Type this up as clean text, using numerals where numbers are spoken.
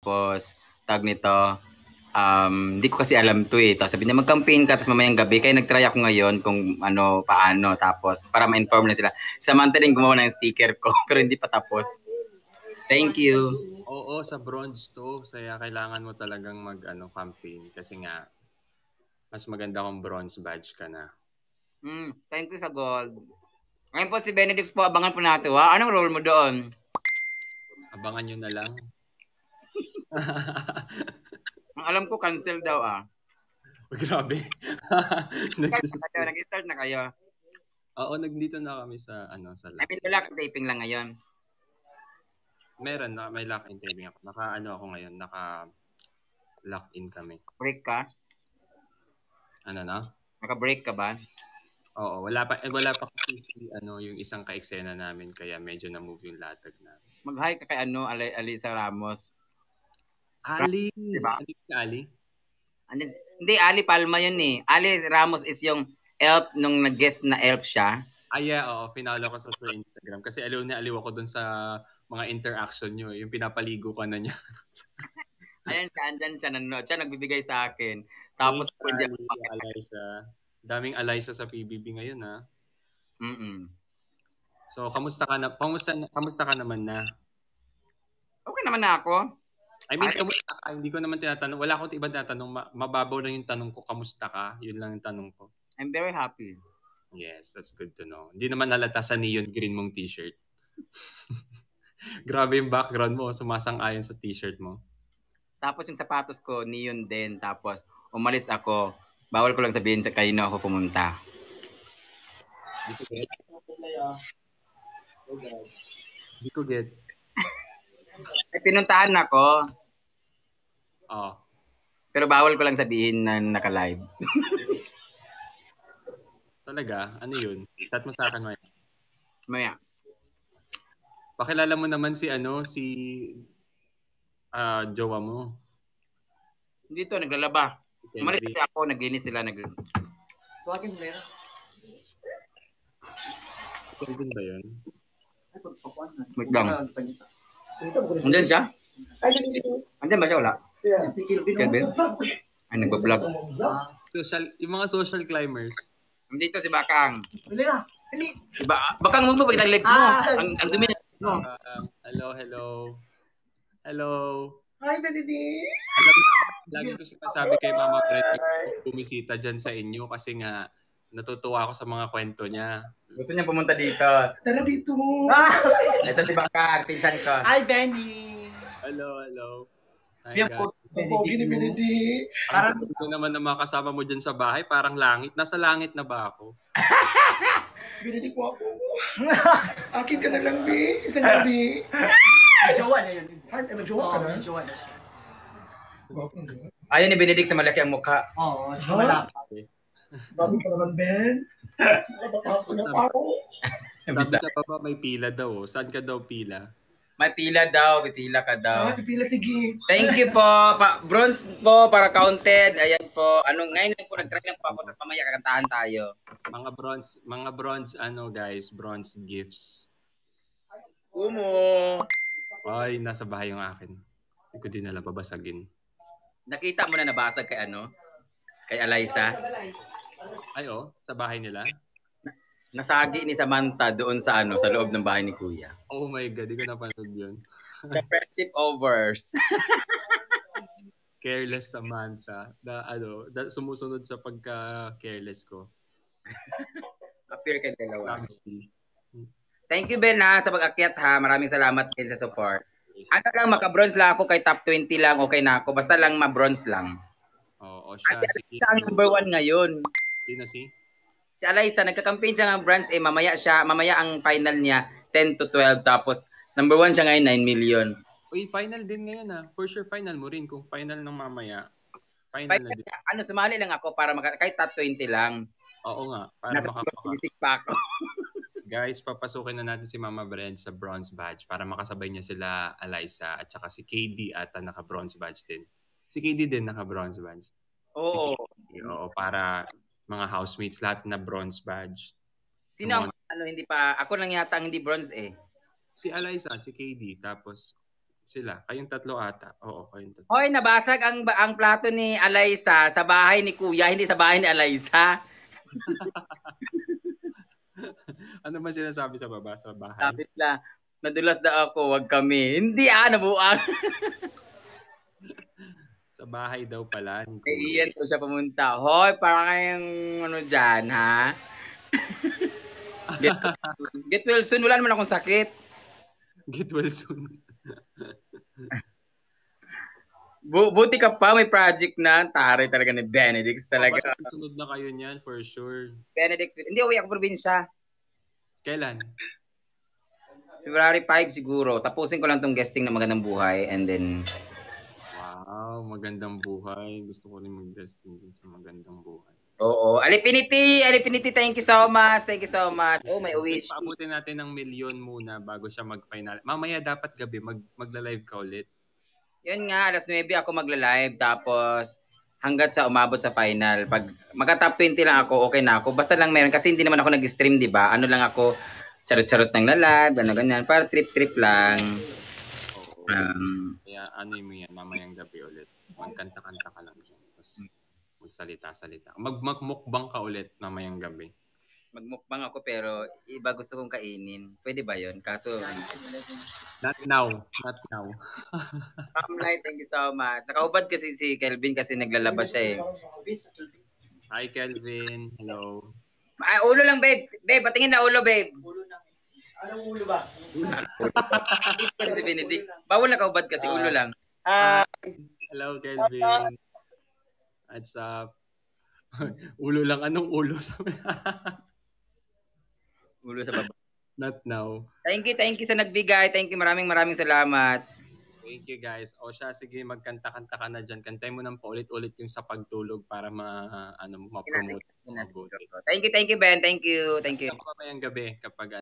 Tapos, tag nito, di ko kasi alam to eh. Tapos sabi niya, mag-campaign ka, tapos mamayang gabi. Kaya nag-try ako ngayon kung ano, paano. Tapos, para ma-inform na sila. Samantha din gumawa ng sticker ko, pero hindi pa tapos. Thank you. Oo, sa bronze to. Kaya kailangan mo talagang campaign. Kasi nga, mas maganda kung bronze badge ka na. Thank you sa gold. Ngayon po si Benedict po, abangan po natin. Ha? Anong role mo doon? Abangan nyo na lang. Ang alam ko, cancel daw Grabe. Nag-start na kayo. Oo, nandito na kami sa sa I mean, wala taping lang ngayon. Meron na, may lock-in taping ako. Ako ngayon, naka-lock-in kami. Break ka? Ano na? Naka-break ka ba? Oo, wala pa kasi yung isang ka-eksena namin kaya medyo na-move yung latag na. Mag-hi ka kay Alisa Ramos. Ali! Diba? Ano si Ali? Hindi, Ali Palma yun eh. Ali Ramos is yung elf nung nag-guest na elf siya. Yeah, oo. Pinalo ko sa Instagram. Kasi aliw ako dun sa mga interaction nyo. Yung pinapaligo ka na niya. Ayan siya, andyan siya. Nanonood siya, nagbibigay sa akin. Tapos, Ali, Alaysa. Daming Alaysa sa PBB ngayon, ha? So, kamusta ka na? Kamusta ka naman na? Okay naman na ako. I mean, kamusta ka? Hindi ko naman tinatanong. Wala akong ibang tinatanong. Mababaw lang yung tanong ko. Kamusta ka? Yun lang yung tanong ko. I'm very happy. Yes, that's good to know. Hindi naman nalata sa neon green mong t-shirt. Grabe yung background mo. Sumasang-ayon sa t-shirt mo. Tapos yung sapatos ko, neon din. Tapos umalis ako. Bawal ko lang sabihin sa kayo na ako pumunta. Hindi ko gets. Ay, pinuntahan ako. Oh. Pero bawal ko lang sabihin na naka-live. Talaga? Ano yun? Chat mo sa akin, Maya. Maya. Pakilala mo naman si jowa mo. Dito, naglalaba. Umalis kasi ako, naglinis sila. Tuwagin mo na yan. Kelvin ba yun? Wait lang. Andyan siya? Andyan ba siya? Wala? Si Kelvin. Kelvin? Ay, nagbablog. Yung mga social climbers. Dito si Bakang. Dali na. Dali. Bakang mo ba kita legs mo? Ang dumi na legs mo. Hello. Hi, Benedict. Lagi ko sinasabi kay Mama Fred bumisita dyan sa inyo kasi nga natutuwa ako sa mga kwento niya. Gusto niya pumunta dito. Tara dito. Ito si Bakang, pinsan ko. Hi, Benny. Hello. Hi, Yan guys. po. Benedict. Parang ito naman na makasama mo dyan sa bahay, parang langit. Nasa langit na ba ako? Benedict po ako. Akin ka na lang, Bi. Isang gabi. May jowa na yun. May jowa ka na? May jowa na siya. Ayaw ni Benedict sa malaki ang mukha. Oo, tsaka malaki. Dami ka naman, Ben. Nabatasan na ako. Sabi sa baba may pila daw. Saan ka daw pila? May pila daw, pipila ka daw. Pipila, sige. Thank you po. Bronze po para counted. Ayan po. Ngayon lang po, nag-try lang po ako. Tapos mamaya kakantahan tayo. Mga bronze, guys, bronze gifts. Umo. Ay, nasa bahay yung akin. Hindi ko din alam, babasagin. Nakita mo na nabasag kay Kay Alaysa? Ay, sa bahay nila? Nasagi ni Samantha doon sa sa loob ng bahay ni Kuya. Oh my God, di ko napanood yun. The friendship overs. Careless Samantha. Sumusunod sa pagka-careless ko. Appear kay dalawa. Ramsey. Thank you, Ben, sa pag-akyat, ha. Maraming salamat din sa support. Ano lang, maka-bronze lang ako, kay top 20 lang, okay na ako. Basta lang ma-bronze lang. Oo, siya. Siya ang number 1 ngayon. Sino si? Si Alaysa, nagka-campaign siya ng bronze, mamaya ang final niya, 10 to 12, tapos number 1 siya ngayon, 9 million. Uy, final din ngayon, For sure, final mo rin. Kung final ng mamaya, final na din. Sumali lang ako para kahit top 20 lang. Oo nga, para makapasok pa ako. Guys, papasukin na natin si Mama Brand sa bronze badge para makasabay niya sila Alaysa at saka si KD ata naka-bronze badge din. Si KD din naka-bronze badge. Oo. Oo, para mga housemates lahat na bronze badge. Sino ang hindi pa? Ako lang yata ang hindi bronze eh. Si Alaysa at si KD. Tapos Sila. Kayong tatlo ata. Oo, kayong tatlo. Hoy, nabasag ang plato ni Alaysa sa bahay ni Kuya, hindi sa bahay ni Alaysa. Ano ba sinasabi sa baba sa bahay? Sabi nila, nadulas daw ako, wag kami. Hindi nabuang. Sa bahay daw pala ni Kay Kuya. Ian po siya pumunta. Hoy, para kayong ano dyan, ha? Get well soon. Wala naman akong sakit. Get well soon. Buti ka pa, may project na. Taray talaga ni Benedict talaga. Sunod na kayo niyan for sure. Benedict, hindi, uwi ako probinsya. Kailan? February 5 siguro. Tapusin ko lang tong guesting na Magandang Buhay and then Wow, Magandang Buhay. Gusto ko rin mag-guesting din sa Magandang Buhay. oo. Alipinity, thank you so much. Thank you so much. Oh, may wish. Paabutin natin ng 1,000,000 muna bago siya mag-final. Mamaya dapat gabi magla-live ka ulit. Yun nga, alas 9 ako magla-live tapos hanggat sa umabot sa final. Pag magka-top 20 lang ako, okay na ako. Basta lang meron kasi hindi naman ako nag-stream, 'di ba? Ano lang ako, charot-charot ng live, ganyan. Para trip-trip lang. Kaya ano mo yan, mamayang gabi ulit. Magkanta-kanta ka lang dyan. Tapos magsalita-salita. Magmukbang ka ulit mamayang gabi. Magmukbang ako pero iba gusto kong kainin. Pwede ba 'yon? Kaso Not now. Not now. Light, thank you so much. Nakaubad kasi si Kelvin kasi naglalabas siya eh. Hi, Kelvin. Hello. Ay, ulo lang, babe. Babe, patingin na ulo, babe. Ulo na. Anong ulo ba? Kasi si Benedict. Bawal nakaubad kasi ulo lang. Hello, Kelvin. What's up? Ulo lang. Anong ulo? Ulo sa baba. Not now. Thank you sa nagbigay. Thank you, maraming salamat. Thank you, guys. O siya, sige, magkanta-kanta ka na dyan. Kantay mo nang paulit-ulit yung sa pagtulog para ma-promote. Thank you, Ben. Thank you. Mamayang gabi kapag